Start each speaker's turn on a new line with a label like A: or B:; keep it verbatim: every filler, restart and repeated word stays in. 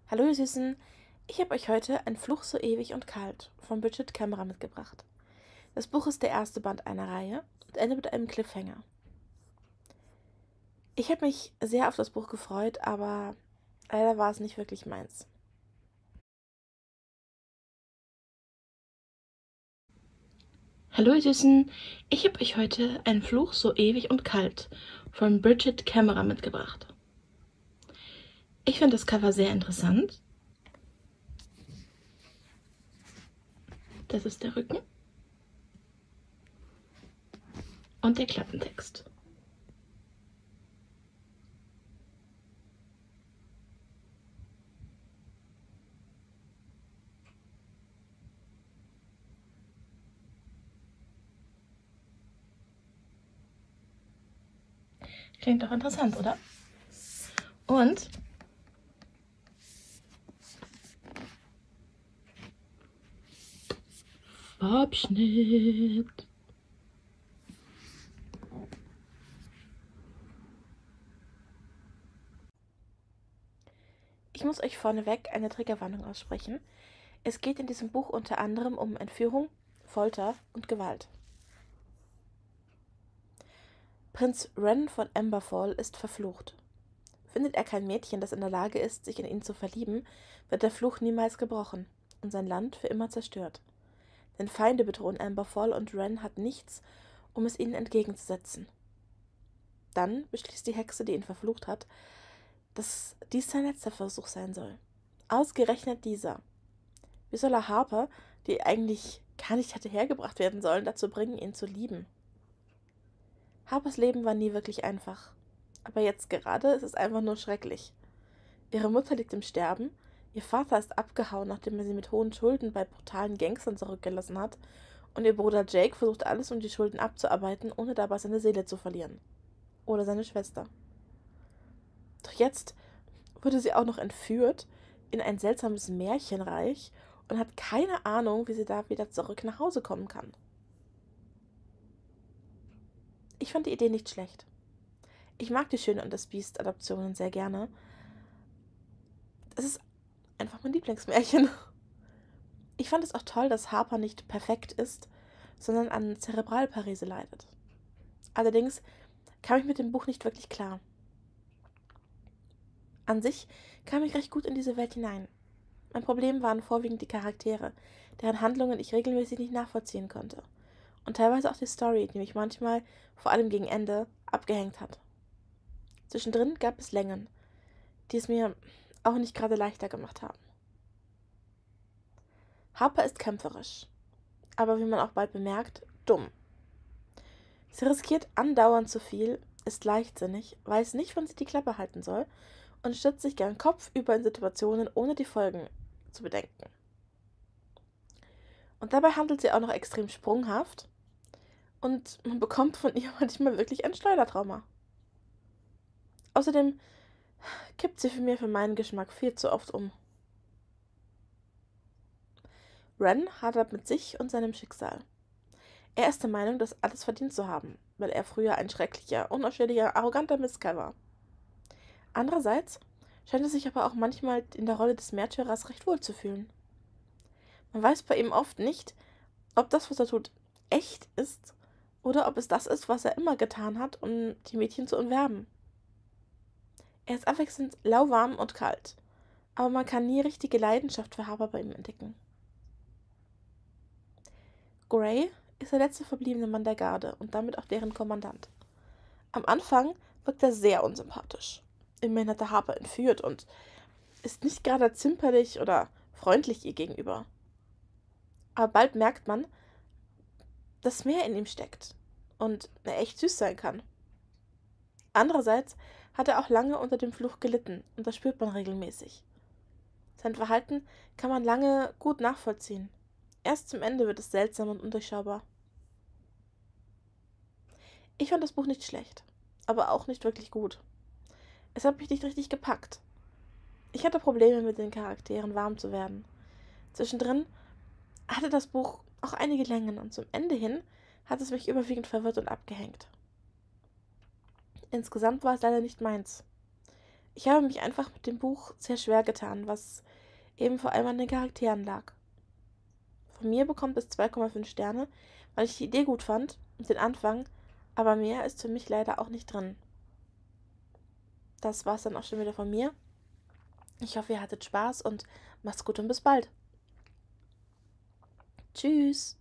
A: Hallo ihr Süßen, ich habe euch heute Ein Fluch so ewig und kalt von Bridget Camera mitgebracht. Das Buch ist der erste Band einer Reihe und endet mit einem Cliffhanger. Ich habe mich sehr auf das Buch gefreut, aber leider war es nicht wirklich meins. Hallo ihr Süßen, ich habe euch heute Ein Fluch so ewig und kalt von Bridget Camera mitgebracht. Ich finde das Cover sehr interessant. Das ist der Rücken und der Klappentext. Klingt doch interessant, oder? Und Abschnitt. Ich muss euch vorneweg eine Triggerwarnung aussprechen. Es geht in diesem Buch unter anderem um Entführung, Folter und Gewalt. Prinz Ren von Emberfall ist verflucht. Findet er kein Mädchen, das in der Lage ist, sich in ihn zu verlieben, wird der Fluch niemals gebrochen und sein Land für immer zerstört. Denn Feinde bedrohen Emberfall und Ren hat nichts, um es ihnen entgegenzusetzen. Dann beschließt die Hexe, die ihn verflucht hat, dass dies sein letzter Versuch sein soll. Ausgerechnet dieser. Wie soll er Harper, die eigentlich gar nicht hätte hergebracht werden sollen, dazu bringen, ihn zu lieben? Harpers Leben war nie wirklich einfach. Aber jetzt gerade ist es einfach nur schrecklich. Ihre Mutter liegt im Sterben, ihr Vater ist abgehauen, nachdem er sie mit hohen Schulden bei brutalen Gangstern zurückgelassen hat, und ihr Bruder Jake versucht alles, um die Schulden abzuarbeiten, ohne dabei seine Seele zu verlieren. Oder seine Schwester. Doch jetzt wurde sie auch noch entführt in ein seltsames Märchenreich und hat keine Ahnung, wie sie da wieder zurück nach Hause kommen kann. Ich fand die Idee nicht schlecht. Ich mag die Schöne und das Biest-Adaptionen sehr gerne. Es ist einfach mein Lieblingsmärchen. Ich fand es auch toll, dass Harper nicht perfekt ist, sondern an Zerebralparese leidet. Allerdings kam ich mit dem Buch nicht wirklich klar. An sich kam ich recht gut in diese Welt hinein. Mein Problem waren vorwiegend die Charaktere, deren Handlungen ich regelmäßig nicht nachvollziehen konnte. Und teilweise auch die Story, die mich manchmal, vor allem gegen Ende, abgehängt hat. Zwischendrin gab es Längen, die es mir auch nicht gerade leichter gemacht haben. Harper ist kämpferisch, aber wie man auch bald bemerkt, dumm. Sie riskiert andauernd zu viel, ist leichtsinnig, weiß nicht, wann sie die Klappe halten soll und stürzt sich gern kopfüber in Situationen, ohne die Folgen zu bedenken. Und dabei handelt sie auch noch extrem sprunghaft und man bekommt von ihr manchmal wirklich ein Schleudertrauma. Außerdem kippt sie für mich für meinen Geschmack viel zu oft um. Ren hadert mit sich und seinem Schicksal. Er ist der Meinung, das alles verdient zu haben, weil er früher ein schrecklicher, unausstehlicher, arroganter Mistkerl war. Andererseits scheint er sich aber auch manchmal in der Rolle des Märtyrers recht wohl zu fühlen. Man weiß bei ihm oft nicht, ob das, was er tut, echt ist oder ob es das ist, was er immer getan hat, um die Mädchen zu umwerben. Er ist abwechselnd lauwarm und kalt, aber man kann nie richtige Leidenschaft für Harper bei ihm entdecken. Gray ist der letzte verbliebene Mann der Garde und damit auch deren Kommandant. Am Anfang wirkt er sehr unsympathisch. Immerhin hat er Harper entführt und ist nicht gerade zimperlich oder freundlich ihr gegenüber. Aber bald merkt man, dass mehr in ihm steckt und er echt süß sein kann. Andererseits hat er auch lange unter dem Fluch gelitten und das spürt man regelmäßig. Sein Verhalten kann man lange gut nachvollziehen. Erst zum Ende wird es seltsam und undurchschaubar. Ich fand das Buch nicht schlecht, aber auch nicht wirklich gut. Es hat mich nicht richtig gepackt. Ich hatte Probleme mit den Charakteren warm zu werden. Zwischendrin hatte das Buch auch einige Längen und zum Ende hin hat es mich überwiegend verwirrt und abgehängt. Insgesamt war es leider nicht meins. Ich habe mich einfach mit dem Buch sehr schwer getan, was eben vor allem an den Charakteren lag. Von mir bekommt es zwei Komma fünf Sterne, weil ich die Idee gut fand und den Anfang, aber mehr ist für mich leider auch nicht drin. Das war's dann auch schon wieder von mir. Ich hoffe, ihr hattet Spaß und macht's gut und bis bald. Tschüss.